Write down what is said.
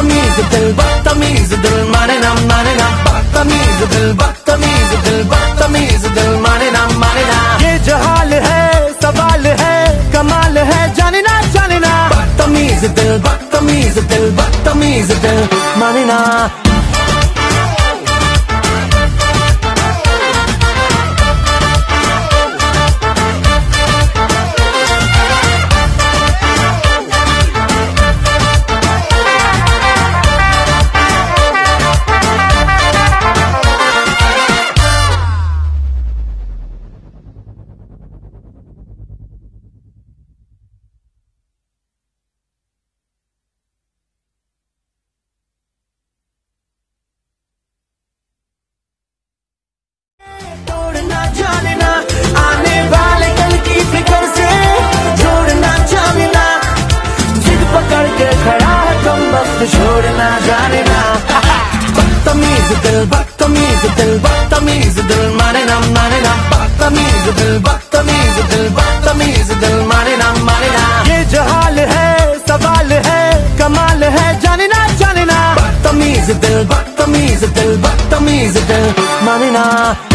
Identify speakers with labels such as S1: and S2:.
S1: बदतमीज दिल माने ना बदतमीज दिल बदतमीज दिल माने ना ये जहाल है सवाल है कमाल है जाने ना बदतमीज दिल माने ना छोड़ना जाने ना बदतमीज दिल माने ना बदतमीज दिल माने ना ये जहाल है सवाल है कमाल है जाने ना बदतमीज दिल माने ना